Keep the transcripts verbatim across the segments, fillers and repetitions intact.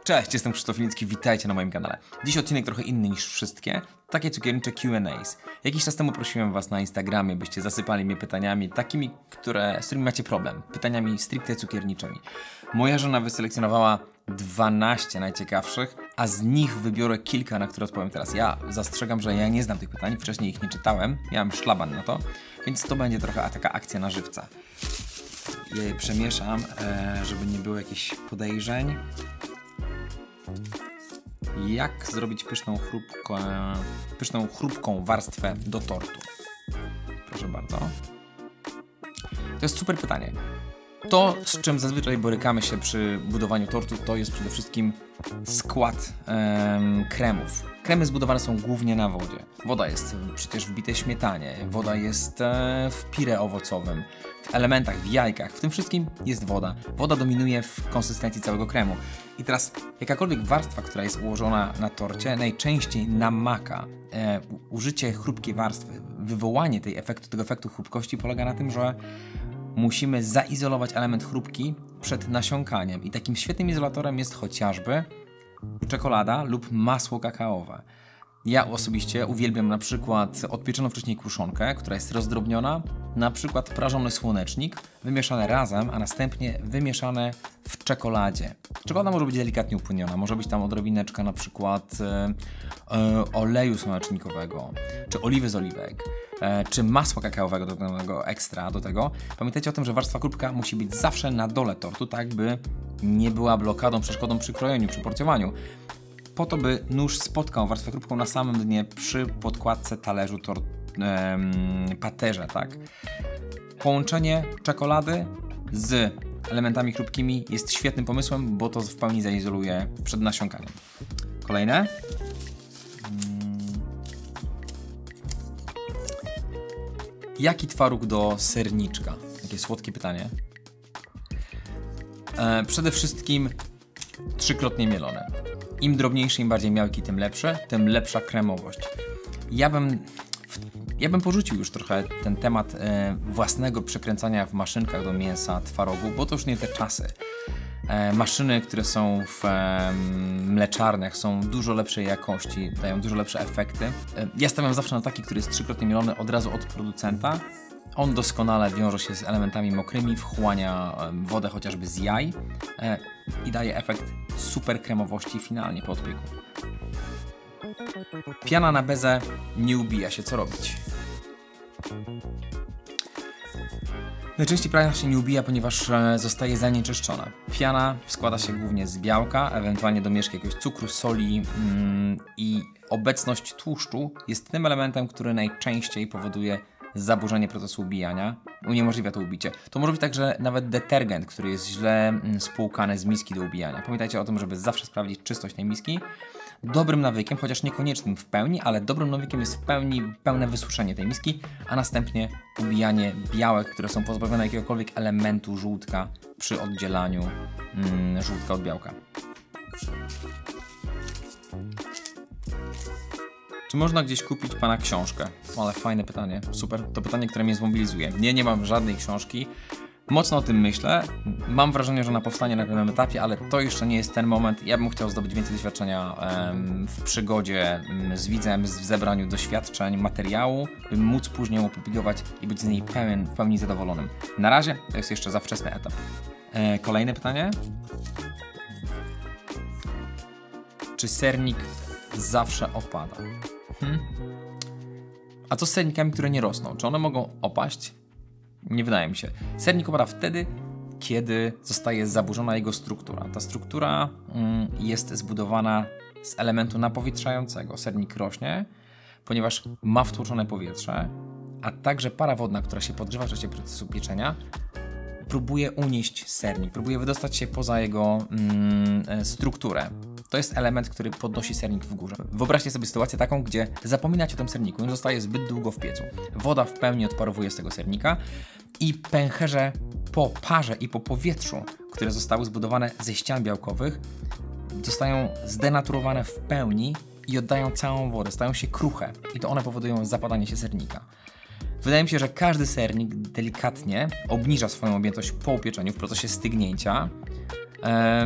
Cześć, jestem Krzysztof Milicki, witajcie na moim kanale. Dziś odcinek trochę inny niż wszystkie, takie cukiernicze Q and A's. Jakiś czas temu prosiłem was na Instagramie, byście zasypali mnie pytaniami takimi, które, z którymi macie problem. Pytaniami stricte cukierniczymi. Moja żona wyselekcjonowała dwanaście najciekawszych, a z nich wybiorę kilka, na które odpowiem teraz. Ja zastrzegam, że ja nie znam tych pytań, wcześniej ich nie czytałem, miałem szlaban na to, więc to będzie trochę taka akcja na żywca. Ja je przemieszam, żeby nie było jakichś podejrzeń. Jak zrobić pyszną, chrupko, pyszną, chrupką warstwę do tortu? Proszę bardzo. To jest super pytanie. To, z czym zazwyczaj borykamy się przy budowaniu tortu, to jest przede wszystkim skład em, kremów. Kremy zbudowane są głównie na wodzie. Woda jest przecież w bitej śmietanie, woda jest e, w pire owocowym, w elementach, w jajkach, w tym wszystkim jest woda. Woda dominuje w konsystencji całego kremu. I teraz jakakolwiek warstwa, która jest ułożona na torcie, najczęściej namaka. E, użycie chrupkiej warstwy, wywołanie tej efektu, tego efektu chrupkości polega na tym, że musimy zaizolować element chrupki przed nasiąkaniem. I takim świetnym izolatorem jest chociażby czekolada lub masło kakaowe. Ja osobiście uwielbiam na przykład odpieczoną wcześniej kruszonkę, która jest rozdrobniona, na przykład prażony słonecznik, wymieszane razem, a następnie wymieszane w czekoladzie. Czekolada może być delikatnie upłyniona, może być tam odrobineczka na przykład e, e, oleju słonecznikowego, czy oliwy z oliwek, e, czy masła kakaowego do tego ekstra do tego. Pamiętajcie o tym, że warstwa chrupka musi być zawsze na dole tortu, tak by nie była blokadą, przeszkodą przy krojeniu, przy porcjowaniu. Po to, by nóż spotkał warstwę chrupką na samym dnie przy podkładce talerzu tort, em, paterze, tak? Połączenie czekolady z elementami chrupkimi jest świetnym pomysłem, bo to w pełni zaizoluje przed nasiąkaniem. Kolejne. Jaki twaróg do serniczka? Takie słodkie pytanie. E, przede wszystkim trzykrotnie mielony. Im drobniejszy, im bardziej miałki, tym lepsze, tym lepsza kremowość. Ja bym, ja bym porzucił już trochę ten temat e, własnego przekręcania w maszynkach do mięsa twarogu, bo to już nie te czasy. E, maszyny, które są w e, mleczarniach, są dużo lepszej jakości, dają dużo lepsze efekty. E, ja stawiam zawsze na taki, który jest trzykrotnie mielony od razu od producenta. On doskonale wiąże się z elementami mokrymi, wchłania wodę chociażby z jaj e, i daje efekt super kremowości finalnie po odpieku. Piana na bezę nie ubija się, co robić? Najczęściej piana się nie ubija, ponieważ e, zostaje zanieczyszczona. Piana składa się głównie z białka, ewentualnie domieszki jakiegoś cukru, soli mm, i obecność tłuszczu jest tym elementem, który najczęściej powoduje zaburzenie procesu ubijania, uniemożliwia to ubicie. To może być tak, że nawet detergent, który jest źle spłukany z miski do ubijania. Pamiętajcie o tym, żeby zawsze sprawdzić czystość tej miski. Dobrym nawykiem, chociaż niekoniecznym w pełni, ale dobrym nawykiem jest w pełni pełne wysuszenie tej miski, a następnie ubijanie białek, które są pozbawione jakiegokolwiek elementu żółtka przy oddzielaniu mm, żółtka od białka. Czy można gdzieś kupić pana książkę? Ale fajne pytanie, super. To pytanie, które mnie zmobilizuje. Nie, nie mam żadnej książki. Mocno o tym myślę. Mam wrażenie, że ona powstanie na pewnym etapie, ale to jeszcze nie jest ten moment. Ja bym chciał zdobyć więcej doświadczenia em, w przygodzie em, z widzem, w zebraniu doświadczeń, materiału, by móc później opublikować i być z niej pełen, w pełni zadowolonym. Na razie to jest jeszcze za wczesny etap. E, kolejne pytanie. Czy sernik zawsze opada? Hmm. A co z sernikami, które nie rosną? Czy one mogą opaść? Nie wydaje mi się. Sernik opada wtedy, kiedy zostaje zaburzona jego struktura. Ta struktura mm, jest zbudowana z elementu napowietrzającego. Sernik rośnie, ponieważ ma wtłoczone powietrze, a także para wodna, która się podgrzewa w czasie procesu pieczenia, próbuje unieść sernik, próbuje wydostać się poza jego mm, strukturę. To jest element, który podnosi sernik w górze. Wyobraźcie sobie sytuację taką, gdzie zapominacie o tym serniku, on zostaje zbyt długo w piecu. Woda w pełni odparowuje z tego sernika i pęcherze po parze i po powietrzu, które zostały zbudowane ze ścian białkowych, zostają zdenaturowane w pełni i oddają całą wodę, stają się kruche i to one powodują zapadanie się sernika. Wydaje mi się, że każdy sernik delikatnie obniża swoją objętość po upieczeniu w procesie stygnięcia.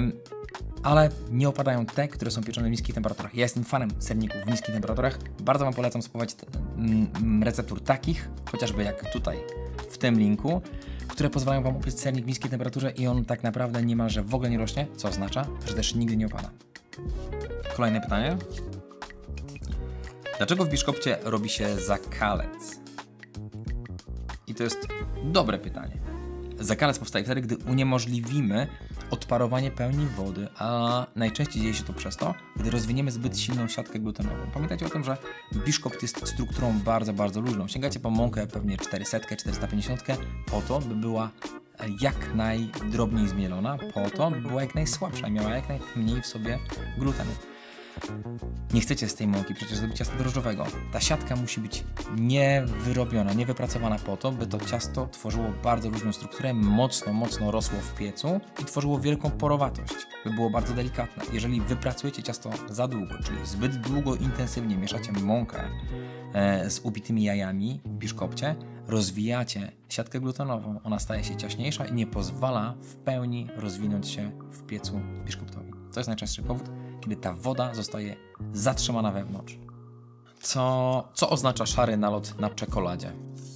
ale nie opadają te, które są pieczone w niskich temperaturach. Ja jestem fanem serników w niskich temperaturach. Bardzo Wam polecam spróbować receptur takich, chociażby jak tutaj w tym linku, które pozwalają Wam upiec sernik w niskiej temperaturze i on tak naprawdę niemalże w ogóle nie rośnie, co oznacza, że też nigdy nie opada. Kolejne pytanie. Dlaczego w biszkopcie robi się zakalec? I to jest dobre pytanie. Zakalec powstaje wtedy, gdy uniemożliwimy odparowanie pełni wody, a najczęściej dzieje się to przez to, gdy rozwiniemy zbyt silną siatkę glutenową. Pamiętajcie o tym, że biszkopt jest strukturą bardzo, bardzo luźną. Sięgacie po mąkę pewnie czterysta, czterysta pięćdziesiąt po to, by była jak najdrobniej zmielona, po to, by była jak najsłabsza i miała jak najmniej w sobie glutenu. Nie chcecie z tej mąki przecież zrobić ciasta drożdżowego. Ta siatka musi być niewyrobiona, niewypracowana po to, by to ciasto tworzyło bardzo luźną strukturę, mocno, mocno rosło w piecu i tworzyło wielką porowatość, by było bardzo delikatne. Jeżeli wypracujecie ciasto za długo, czyli zbyt długo intensywnie mieszacie mąkę e, z ubitymi jajami w biszkopcie, rozwijacie siatkę glutenową, ona staje się ciaśniejsza i nie pozwala w pełni rozwinąć się w piecu biszkoptowi. To jest najczęstszy powód, kiedy ta woda zostaje zatrzymana wewnątrz. Co, co oznacza szary nalot na czekoladzie?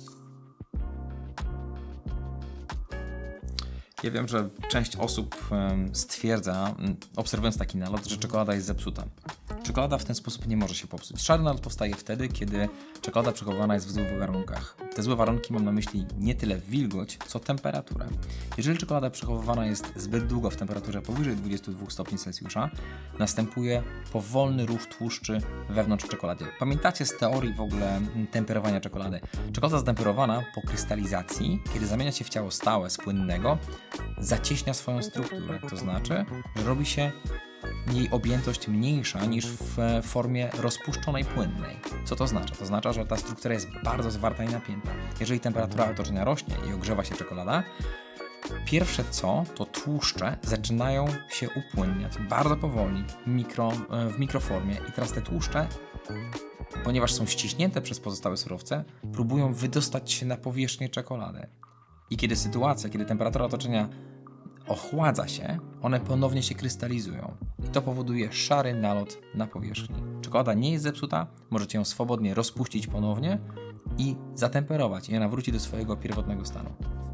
Ja wiem, że część osób stwierdza, obserwując taki nalot, że czekolada jest zepsuta. Czekolada w ten sposób nie może się popsuć. Szary nalot powstaje wtedy, kiedy czekolada przechowywana jest w złych warunkach. Te złe warunki mam na myśli nie tyle wilgoć, co temperaturę. Jeżeli czekolada przechowywana jest zbyt długo w temperaturze powyżej dwudziestu dwóch stopni Celsjusza, następuje powolny ruch tłuszczy wewnątrz czekolady. Pamiętacie z teorii w ogóle temperowania czekolady? Czekolada ztemperowana po krystalizacji, kiedy zamienia się w ciało stałe z płynnego, zacieśnia swoją strukturę. To znaczy, że robi się jej objętość mniejsza niż w formie rozpuszczonej płynnej. Co to oznacza? To oznacza, że ta struktura jest bardzo zwarta i napięta. Jeżeli temperatura otoczenia rośnie i ogrzewa się czekolada, pierwsze co, to tłuszcze zaczynają się upłynniać bardzo powoli mikro, w mikroformie i teraz te tłuszcze, ponieważ są ściśnięte przez pozostałe surowce, próbują wydostać się na powierzchnię czekolady. I kiedy sytuacja, kiedy temperatura otoczenia ochładza się, one ponownie się krystalizują. I to powoduje szary nalot na powierzchni. Czekolada nie jest zepsuta, możecie ją swobodnie rozpuścić ponownie i zatemperować i ona wróci do swojego pierwotnego stanu.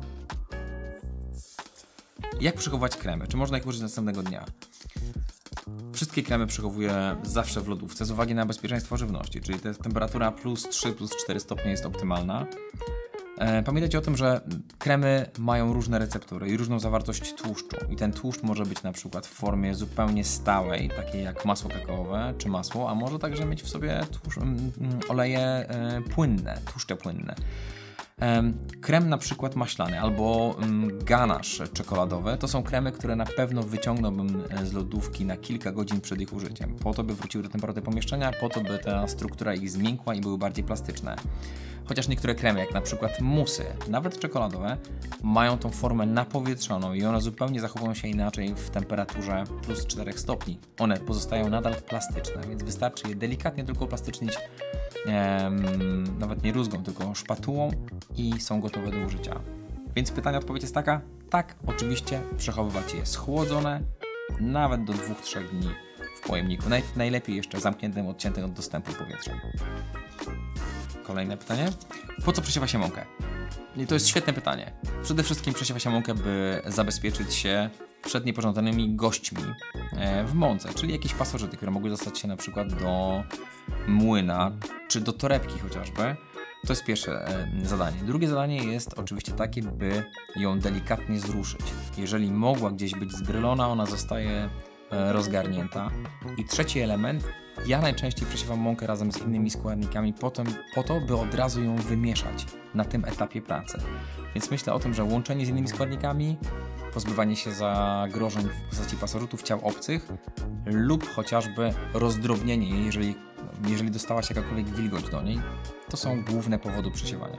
Jak przechowywać kremy? Czy można ich użyć następnego dnia? Wszystkie kremy przechowuję zawsze w lodówce z uwagi na bezpieczeństwo żywności, czyli ta temperatura plus trzy, plus cztery stopnie jest optymalna. Pamiętajcie o tym, że kremy mają różne receptury i różną zawartość tłuszczu i ten tłuszcz może być na przykład w formie zupełnie stałej, takiej jak masło kakaowe czy masło, a może także mieć w sobie tłuszcz, oleje płynne, tłuszcze płynne. Krem na przykład maślany albo ganasz czekoladowy to są kremy, które na pewno wyciągnąłbym z lodówki na kilka godzin przed ich użyciem, po to by wróciły do temperatury pomieszczenia, po to by ta struktura ich zmiękła i były bardziej plastyczne. Chociaż niektóre kremy, jak na przykład musy, nawet czekoladowe, mają tą formę napowietrzoną i one zupełnie zachowują się inaczej w temperaturze plus cztery stopni. One pozostają nadal plastyczne, więc wystarczy je delikatnie tylko uplastycznić, em, nawet nie rózgą, tylko szpatułą i są gotowe do użycia. Więc pytanie, odpowiedź jest taka: tak, oczywiście przechowywać je schłodzone nawet do dwóch do trzech dni w pojemniku. Naj, najlepiej jeszcze zamkniętym, odciętym od dostępu powietrza. Kolejne pytanie. Po co przesiewa się mąkę? I to jest świetne pytanie. Przede wszystkim przesiewa się mąkę, by zabezpieczyć się przed niepożądanymi gośćmi w mące, czyli jakieś pasożyty, które mogły dostać się na przykład do młyna, czy do torebki chociażby. To jest pierwsze zadanie. Drugie zadanie jest oczywiście takie, by ją delikatnie zruszyć. Jeżeli mogła gdzieś być zbrylona, ona zostaje rozgarnięta. I trzeci element, ja najczęściej przesiewam mąkę razem z innymi składnikami potem, po to, by od razu ją wymieszać na tym etapie pracy. Więc myślę o tym, że łączenie z innymi składnikami, pozbywanie się zagrożeń w postaci pasożytów, ciał obcych lub chociażby rozdrobnienie jej, jeżeli, jeżeli dostała się jakakolwiek wilgoć do niej, to są główne powody przesiewania.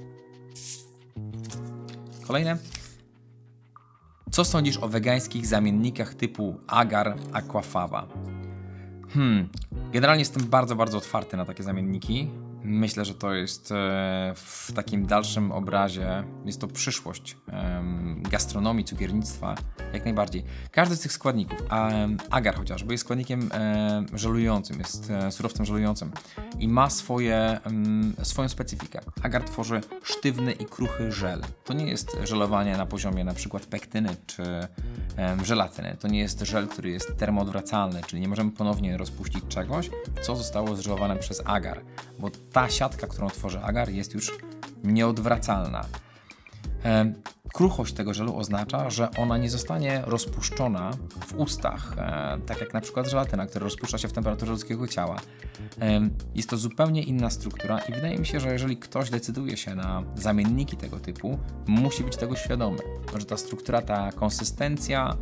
Kolejne. Co sądzisz o wegańskich zamiennikach typu agar, aquafaba? Hmm, generalnie jestem bardzo, bardzo otwarty na takie zamienniki. Myślę, że to jest e, w takim dalszym obrazie, jest to przyszłość e, gastronomii, cukiernictwa, jak najbardziej. Każdy z tych składników, a agar chociażby, jest składnikiem e, żelującym, jest e, surowcem żelującym i ma swoje, e, swoją specyfikę. Agar tworzy sztywny i kruchy żel. To nie jest żelowanie na poziomie na przykład pektyny czy e, żelatyny. To nie jest żel, który jest termoodwracalny, czyli nie możemy ponownie rozpuścić czegoś, co zostało zżelowane przez agar, bo ta siatka, którą tworzy agar, jest już nieodwracalna. E, kruchość tego żelu oznacza, że ona nie zostanie rozpuszczona w ustach, e, tak jak na przykład żelatyna, która rozpuszcza się w temperaturze ludzkiego ciała. E, jest to zupełnie inna struktura i wydaje mi się, że jeżeli ktoś decyduje się na zamienniki tego typu, musi być tego świadomy, że ta struktura, ta konsystencja,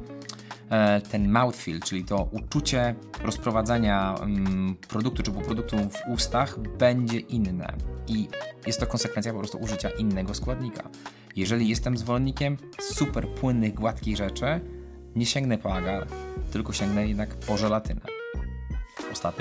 ten mouthfeel, czyli to uczucie rozprowadzania um, produktu czy półproduktu w ustach będzie inne i jest to konsekwencja po prostu użycia innego składnika. Jeżeli jestem zwolennikiem super płynnych, gładkich rzeczy, nie sięgnę po agar, tylko sięgnę jednak po żelatynę. Ostatnie.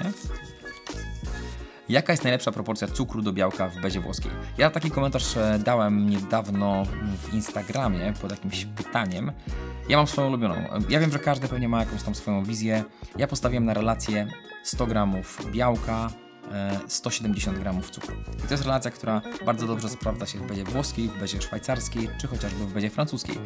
Jaka jest najlepsza proporcja cukru do białka w bezie włoskiej? Ja taki komentarz dałem niedawno w Instagramie pod jakimś pytaniem. Ja mam swoją ulubioną. Ja wiem, że każdy pewnie ma jakąś tam swoją wizję. Ja postawiłem na relację sto gramów białka, sto siedemdziesiąt gramów cukru. I to jest relacja, która bardzo dobrze sprawdza się w bezie włoskiej, w bezie szwajcarskiej, czy chociażby w bezie francuskiej.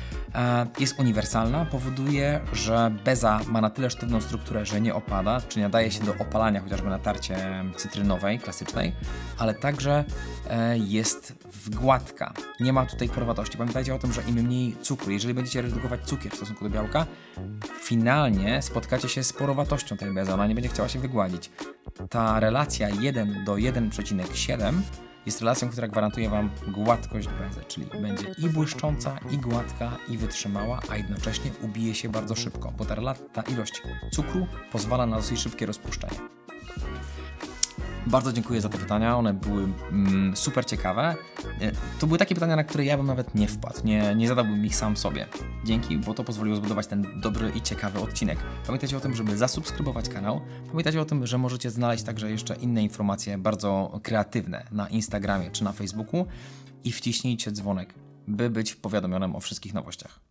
Jest uniwersalna, powoduje, że beza ma na tyle sztywną strukturę, że nie opada, czy nie nadaje się do opalania chociażby na tarcie cytrynowej, klasycznej, ale także jest gładka. Nie ma tutaj porowatości. Pamiętajcie o tym, że im mniej cukru, jeżeli będziecie redukować cukier w stosunku do białka, finalnie spotkacie się z porowatością tej bezy. Ona nie będzie chciała się wygładzić. Ta relacja jeden do jeden przecinek siedem jest relacją, która gwarantuje Wam gładkość bezy, czyli będzie i błyszcząca, i gładka, i wytrzymała, a jednocześnie ubije się bardzo szybko, bo ta, ta ilość cukru pozwala na dosyć szybkie rozpuszczenie. Bardzo dziękuję za te pytania, one były mm, super ciekawe. To były takie pytania, na które ja bym nawet nie wpadł, nie, nie zadałbym ich sam sobie. Dzięki, bo to pozwoliło zbudować ten dobry i ciekawy odcinek. Pamiętajcie o tym, żeby zasubskrybować kanał. Pamiętajcie o tym, że możecie znaleźć także jeszcze inne informacje bardzo kreatywne na Instagramie czy na Facebooku i wciśnijcie dzwonek, by być powiadomionym o wszystkich nowościach.